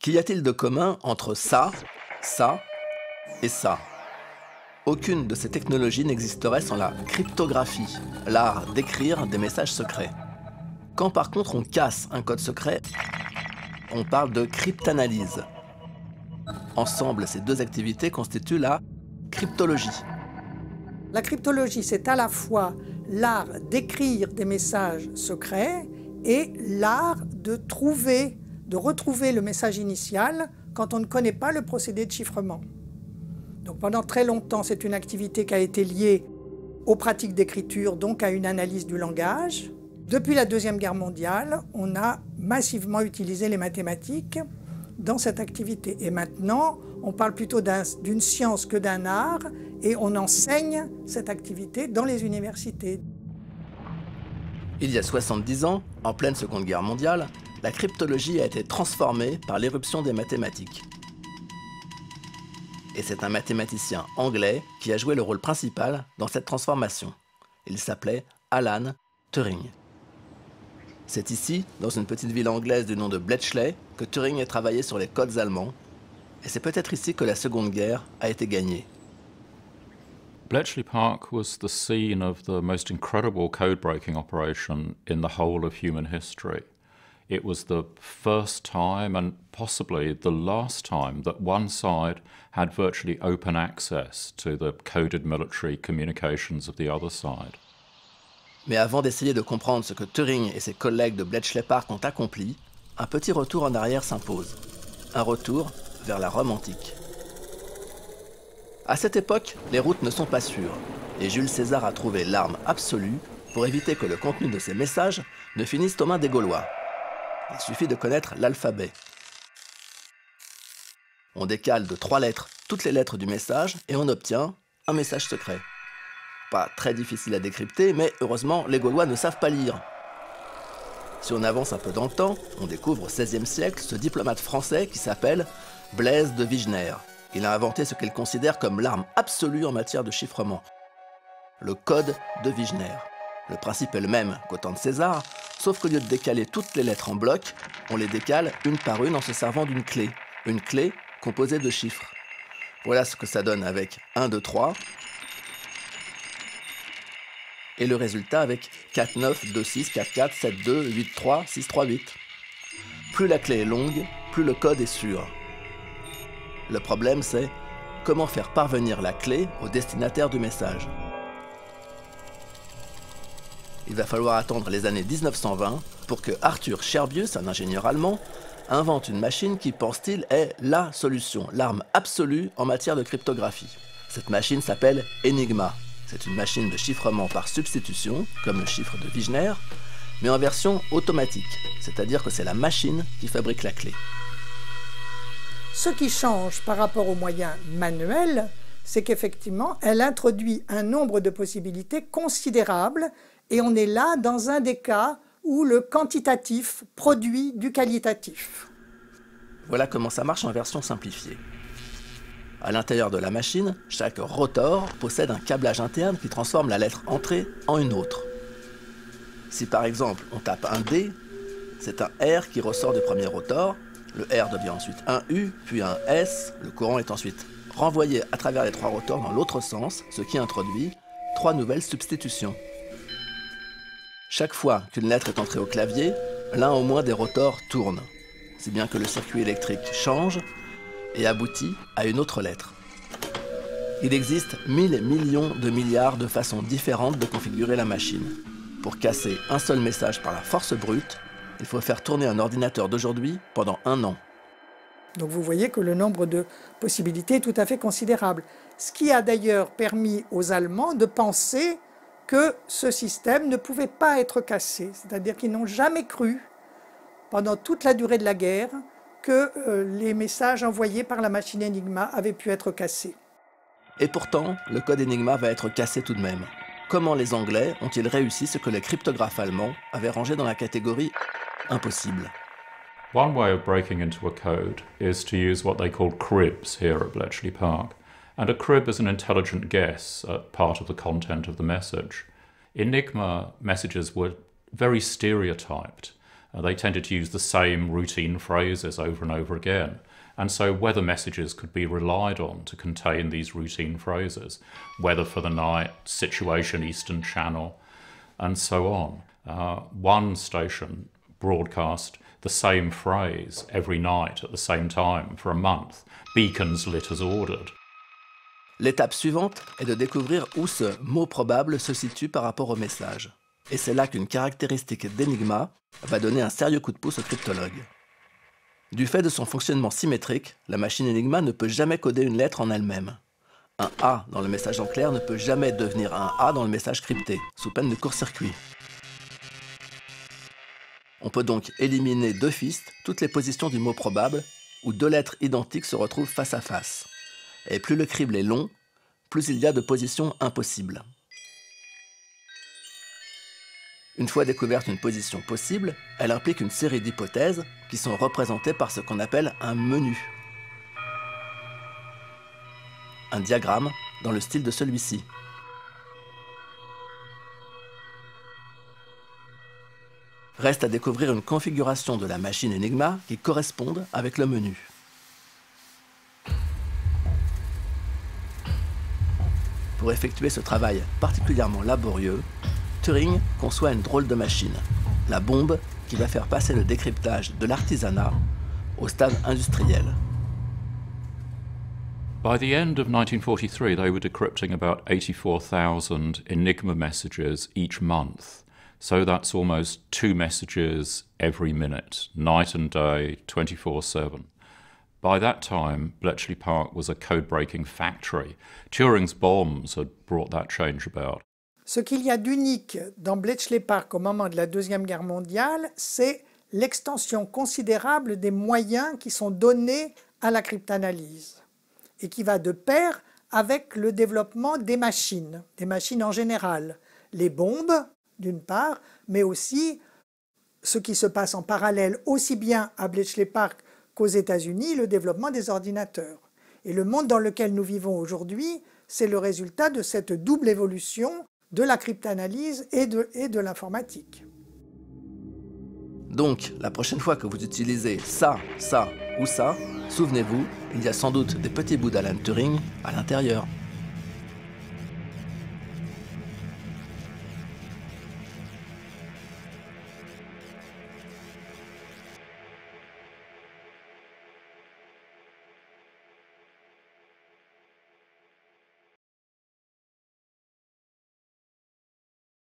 Qu'y a-t-il de commun entre ça et ça? Aucune de ces technologies n'existerait sans la cryptographie, l'art d'écrire des messages secrets. Quand par contre on casse un code secret, on parle de cryptanalyse. Ensemble, ces deux activités constituent la cryptologie. La cryptologie, c'est à la fois l'art d'écrire des messages secrets et l'art de retrouver le message initial quand on ne connaît pas le procédé de chiffrement. Donc pendant très longtemps, c'est une activité qui a été liée aux pratiques d'écriture, donc à une analyse du langage. Depuis la Deuxième Guerre mondiale, on a massivement utilisé les mathématiques dans cette activité. Et maintenant, on parle plutôt d'une science que d'un art, et on enseigne cette activité dans les universités. Il y a 70 ans, en pleine Seconde Guerre mondiale, la cryptologie a été transformée par l'éruption des mathématiques. Et c'est un mathématicien anglais qui a joué le rôle principal dans cette transformation. Il s'appelait Alan Turing. C'est ici, dans une petite ville anglaise du nom de Bletchley, que Turing a travaillé sur les codes allemands. Et c'est peut-être ici que la Seconde Guerre a été gagnée. Bletchley Park was the scene of the most incredible code-breaking operation in the whole of human history. It was the first time and possibly the last time that one side had virtually open access to the coded military communications of the other side. Mais avant d'essayer de comprendre ce que Turing et ses collègues de Bletchley Park ont accompli, un petit retour en arrière s'impose. Un retour vers la Rome antique. À cette époque, les routes ne sont pas sûres, et Jules César a trouvé l'arme absolue pour éviter que le contenu de ses messages ne finisse aux mains des Gaulois. Il suffit de connaître l'alphabet. On décale de 3 lettres toutes les lettres du message et on obtient un message secret. Pas très difficile à décrypter, mais heureusement, les Gaulois ne savent pas lire. Si on avance un peu dans le temps, on découvre au XVIe siècle ce diplomate français qui s'appelle Blaise de Vigenère. Il a inventé ce qu'il considère comme l'arme absolue en matière de chiffrement. Le code de Vigenère. Le principe est le même qu'au temps de César, sauf qu'au lieu de décaler toutes les lettres en bloc, on les décale une par une en se servant d'une clé. Une clé composée de chiffres. Voilà ce que ça donne avec 1, 2, 3. Et le résultat avec 4, 9, 2, 6, 4, 4, 7, 2, 8, 3, 6, 3, 8. Plus la clé est longue, plus le code est sûr. Le problème, c'est comment faire parvenir la clé au destinataire du message. Il va falloir attendre les années 1920 pour que Arthur Scherbius, un ingénieur allemand, invente une machine qui, pense-t-il, est la solution, l'arme absolue en matière de cryptographie. Cette machine s'appelle Enigma. C'est une machine de chiffrement par substitution, comme le chiffre de Vigenère, mais en version automatique, c'est-à-dire que c'est la machine qui fabrique la clé. Ce qui change par rapport aux moyens manuels, c'est qu'effectivement, elle introduit un nombre de possibilités considérables et on est là dans un des cas où le quantitatif produit du qualitatif. Voilà comment ça marche en version simplifiée. À l'intérieur de la machine, chaque rotor possède un câblage interne qui transforme la lettre entrée en une autre. Si par exemple on tape un D, c'est un R qui ressort du premier rotor, le R devient ensuite un U, puis un S, le courant est ensuite renvoyé à travers les 3 rotors dans l'autre sens, ce qui introduit 3 nouvelles substitutions. Chaque fois qu'une lettre est entrée au clavier, l'un au moins des rotors tourne, si bien que le circuit électrique change et aboutit à une autre lettre. Il existe 1000 millions de milliards de façons différentes de configurer la machine. Pour casser un seul message par la force brute, il faut faire tourner un ordinateur d'aujourd'hui pendant 1 an. Donc vous voyez que le nombre de possibilités est tout à fait considérable. Ce qui a d'ailleurs permis aux Allemands de penser que ce système ne pouvait pas être cassé. C'est-à-dire qu'ils n'ont jamais cru, pendant toute la durée de la guerre, que les messages envoyés par la machine Enigma avaient pu être cassés. Et pourtant, le code Enigma va être cassé tout de même. Comment les Anglais ont-ils réussi ce que les cryptographes allemands avaient rangé dans la catégorie impossible? One way of breaking into a code is to use what they call cribs here at Bletchley Park. And a crib is an intelligent guess at part of the content of the message. Enigma messages were very stereotyped. They tended to use the same routine phrases over and over again. And so weather messages could be relied on to contain these routine phrases. Weather for the night, situation Eastern Channel, and so on. One station broadcast the same phrase every night at the same time for a month. Beacons lit as ordered. L'étape suivante est de découvrir où ce mot probable se situe par rapport au message. Et c'est là qu'une caractéristique d'Enigma va donner un sérieux coup de pouce au cryptologue. Du fait de son fonctionnement symétrique, la machine Enigma ne peut jamais coder une lettre en elle-même. Un A dans le message en clair ne peut jamais devenir un A dans le message crypté, sous peine de court-circuit. On peut donc éliminer d'office toutes les positions du mot probable où deux lettres identiques se retrouvent face à face. Et plus le crible est long, plus il y a de positions impossibles. Une fois découverte une position possible, elle implique une série d'hypothèses qui sont représentées par ce qu'on appelle un menu. Un diagramme dans le style de celui-ci. Reste à découvrir une configuration de la machine Enigma qui corresponde avec le menu. Pour effectuer ce travail particulièrement laborieux, Turing conçoit une drôle de machine, la bombe qui va faire passer le décryptage de l'artisanat au stade industriel. By the end of 1943, they were decrypting about 84,000 Enigma messages each month. So that's almost 2 messages every minute, night and day, 24/7. By that time, Bletchley Park was a code-breaking factory. Turing's bombs had brought that change about. Ce qu'il y a d'unique dans Bletchley Park au moment de la Deuxième Guerre mondiale, c'est l'extension considérable des moyens qui sont donnés à la cryptanalyse et qui va de pair avec le développement des machines en général, les bombes d'une part, mais aussi ce qui se passe en parallèle aussi bien à Bletchley Park qu'aux États-Unis, le développement des ordinateurs. Et le monde dans lequel nous vivons aujourd'hui, c'est le résultat de cette double évolution de la cryptanalyse et de l'informatique. Donc, la prochaine fois que vous utilisez ça ou ça, souvenez-vous, il y a sans doute des petits bouts d'Alan Turing à l'intérieur.